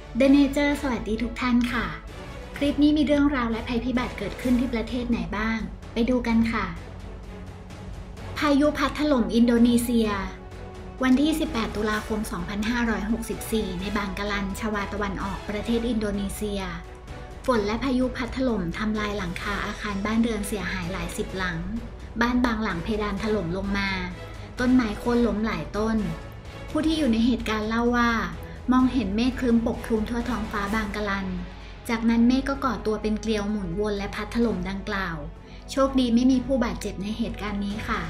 The Nature สวัสดีทุกท่านค่ะคลิปนี้มีเรื่องราวและภัยพิบัติเกิดขึ้นที่ประเทศไหนบ้างไปดูกันค่ะพายุพัดถล่มอินโดนีเซียวันที่ 18 ตุลาคม 2564 ในบางกะลันชวาตะวันออกประเทศอินโดนีเซียฝนและพายุพัดถล่มทำลายหลังคาอาคารบ้านเรือนเสียหายหลายสิบหลังบ้านบางหลังเพดานถล่มลงมาต้นไม้โค่นล้มหลายต้นผู้ที่อยู่ในเหตุการณ์เล่าว่ามองเห็นเมฆครึ้มปกคลุมทั่วท้องฟ้าบางกะลันจากนั้นเมฆก็ก่อตัวเป็นเกลียวหมุนวนและพัดถล่มดังกล่าวโชคดีไม่มีผู้บาดเจ็บในเหตุการณ์นี้ค่ะ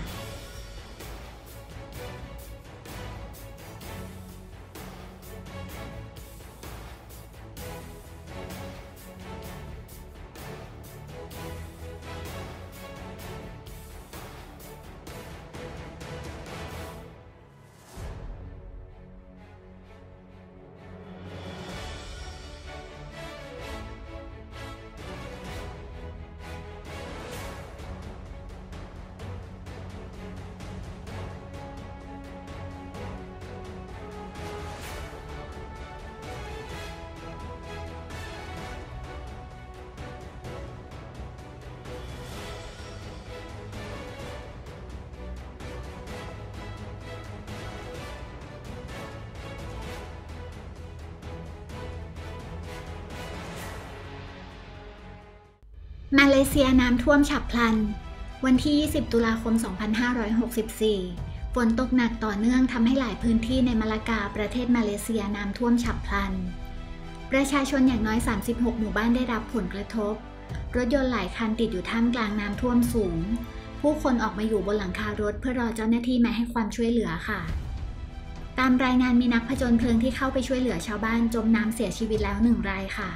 มาเลเซียน้ำท่วมฉับพลันวันที่ 20 ตุลาคม 2564 ฝนตกหนักต่อเนื่องทำให้หลายพื้นที่ในมะละกาประเทศมาเลเซียน้ำท่วมฉับพลันประชาชนอย่างน้อย 36 หมู่บ้านได้รับผลกระทบรถยนต์หลายคันติดอยู่ท่ามกลางน้ำท่วมสูงผู้คนออกมาอยู่บนหลังคารถเพื่อรอเจ้าหน้าที่มาให้ความช่วยเหลือค่ะตามรายงานมีนักผจญเพลิงที่เข้าไปช่วยเหลือชาวบ้านจมน้ำเสียชีวิตแล้ว1 รายค่ะ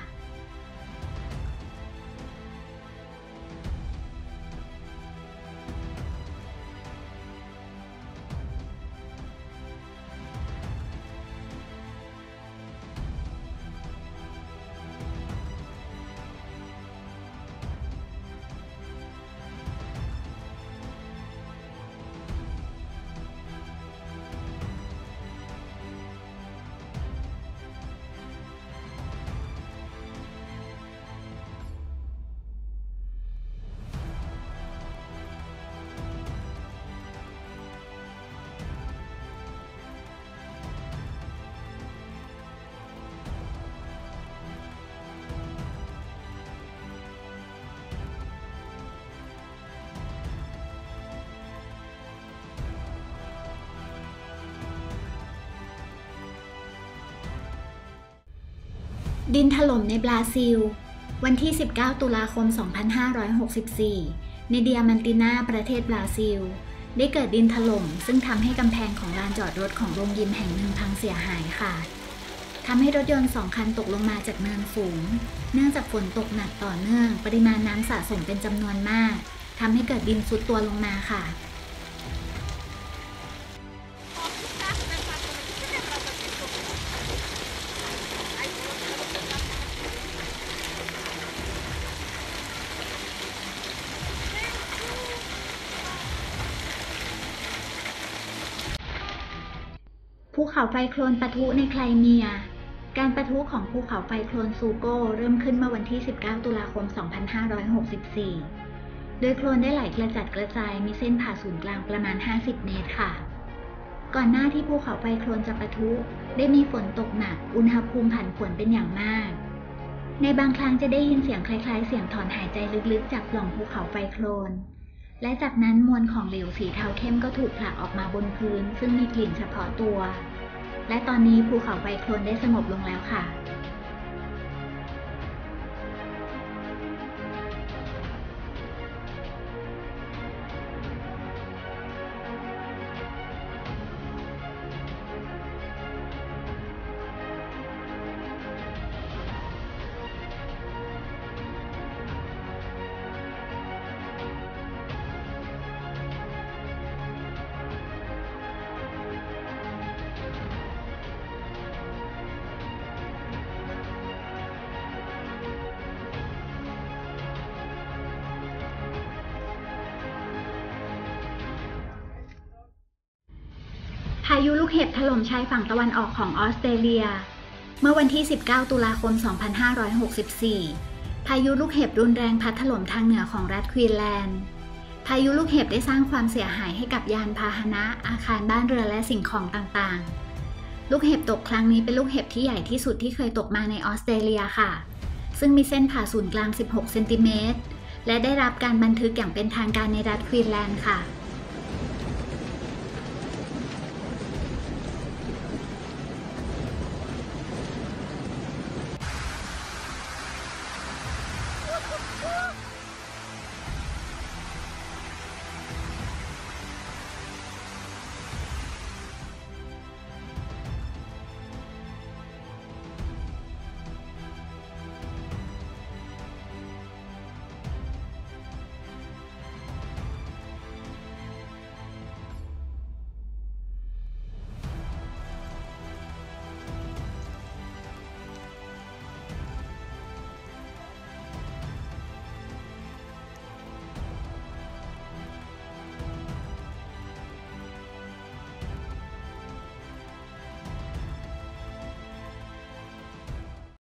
ดินถล่มในบราซิลวันที่ 19 ตุลาคม 2564 ในเดียมันตินาประเทศบราซิลได้เกิดดินถล่มซึ่งทำให้กำแพงของลานจอดรถของโรงยิมแห่งหนึ่งพังเสียหายค่ะทำให้รถยนต์2 คันตกลงมาจากเนินสูงเนื่องจากฝนตกหนักต่อเนื่องปริมาณน้ำสะสมเป็นจำนวนมากทำให้เกิดดินทรุดตัวลงมาค่ะภูเขาไฟโคลนปะทุในไครเมียการปะทุของภูเขาไฟโคลนซูโกเริ่มขึ้นเมื่อวันที่ 19 ตุลาคม 2564 โดยโคลนได้ไหลกระจัดกระจายมีเส้นผ่าศูนย์กลางประมาณ 50 เมตรค่ะ ก่อนหน้าที่ภูเขาไฟโคลนจะปะทุได้มีฝนตกหนักอุณหภูมิผันผวนเป็นอย่างมาก ในบางครั้งจะได้ยินเสียงคล้ายๆเสียงถอนหายใจลึกๆจากปล่องภูเขาไฟโคลนและจากนั้นมวลของเหลวสีเทาเข้มก็ถูกผลักออกมาบนพื้นซึ่งมีกลิ่นเฉพาะตัวและตอนนี้ภูเขาไฟโคลนได้สงบลงแล้วค่ะ พายุลูกเห็บถล่มชายฝั่งตะวันออกของออสเตรเลียเมื่อวันที่ 19 ตุลาคม 2564 พายุลูกเห็บรุนแรงพัดถล่มทางเหนือของรัฐควีนแลนด์ พายุลูกเห็บได้สร้างความเสียหายให้กับยานพาหนะ อาคารบ้านเรือนและสิ่งของต่างๆ ลูกเห็บตกครั้งนี้เป็นลูกเห็บที่ใหญ่ที่สุดที่เคยตกมาในออสเตรเลียค่ะ ซึ่งมีเส้นผ่าศูนย์กลาง 16 เซนติเมตร และได้รับการบันทึกอย่างเป็นทางการในรัฐควีนแลนด์ค่ะ